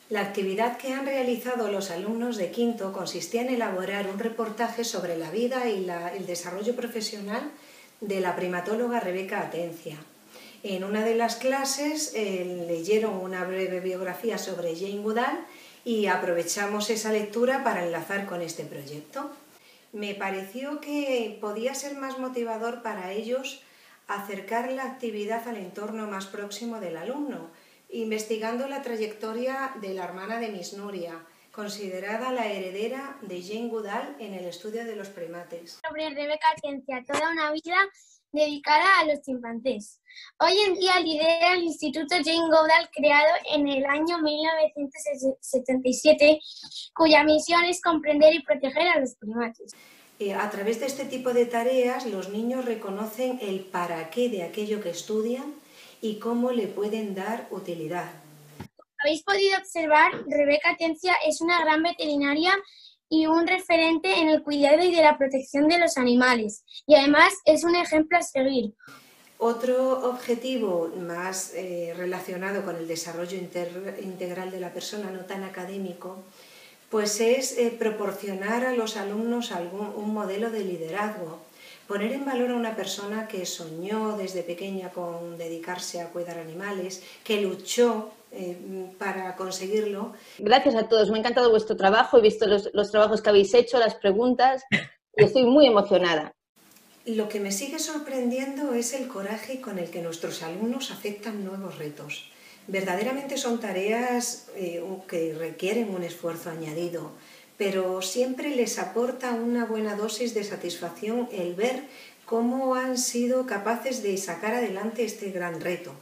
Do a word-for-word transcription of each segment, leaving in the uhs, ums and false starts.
La actividad que han realizado los alumnos de quinto consistía en elaborar un reportaje sobre la vida y la, el desarrollo profesional de la primatóloga Rebeca Atencia. En una de las clases eh, leyeron una breve biografía sobre Jane Goodall y aprovechamos esa lectura para enlazar con este proyecto. Me pareció que podía ser más motivador para ellos acercar la actividad al entorno más próximo del alumno, investigando la trayectoria de la hermana de Miss Nuria, considerada la heredera de Jane Goodall en el estudio de los primates. Sobre Rebeca Atencia, toda una vida dedicada a los chimpancés. Hoy en día lidera el Instituto Jane Goodall, creado en el año mil novecientos setenta y siete, cuya misión es comprender y proteger a los primates. Eh, a través de este tipo de tareas, los niños reconocen el para qué de aquello que estudian y cómo le pueden dar utilidad. Como habéis podido observar, Rebeca Atencia es una gran veterinaria y un referente en el cuidado y de la protección de los animales, y además es un ejemplo a seguir. Otro objetivo más eh, relacionado con el desarrollo integral de la persona, no tan académico, pues es eh, proporcionar a los alumnos algún, un modelo de liderazgo, poner en valor a una persona que soñó desde pequeña con dedicarse a cuidar animales, que luchó eh, para conseguirlo. Gracias a todos, me ha encantado vuestro trabajo, he visto los, los trabajos que habéis hecho, las preguntas, y estoy muy emocionada. Lo que me sigue sorprendiendo es el coraje con el que nuestros alumnos aceptan nuevos retos. Verdaderamente son tareas eh, que requieren un esfuerzo añadido, pero siempre les aporta una buena dosis de satisfacción el ver cómo han sido capaces de sacar adelante este gran reto.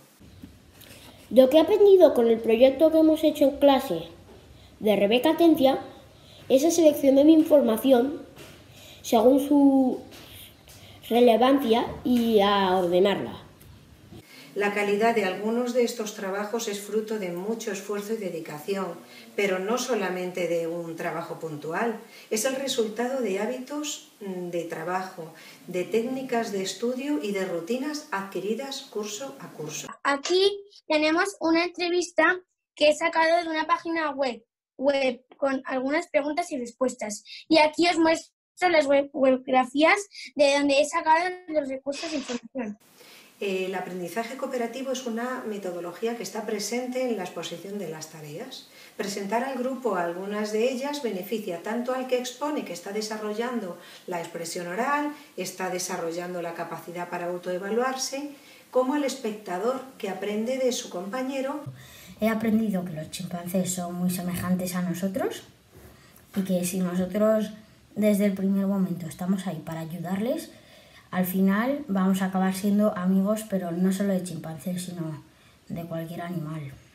Lo que he aprendido con el proyecto que hemos hecho en clase de Rebeca Atencia es a seleccionar mi información según su relevancia y a ordenarla. La calidad de algunos de estos trabajos es fruto de mucho esfuerzo y dedicación, pero no solamente de un trabajo puntual, es el resultado de hábitos de trabajo, de técnicas de estudio y de rutinas adquiridas curso a curso. Aquí tenemos una entrevista que he sacado de una página web, web con algunas preguntas y respuestas, y aquí os muestro las web, webgrafías de donde he sacado los recursos de información. El aprendizaje cooperativo es una metodología que está presente en la exposición de las tareas. Presentar al grupo algunas de ellas beneficia tanto al que expone, que está desarrollando la expresión oral, está desarrollando la capacidad para autoevaluarse, como al espectador, que aprende de su compañero. He aprendido que los chimpancés son muy semejantes a nosotros y que si nosotros desde el primer momento estamos ahí para ayudarles, al final vamos a acabar siendo amigos, pero no solo de chimpancés, sino de cualquier animal.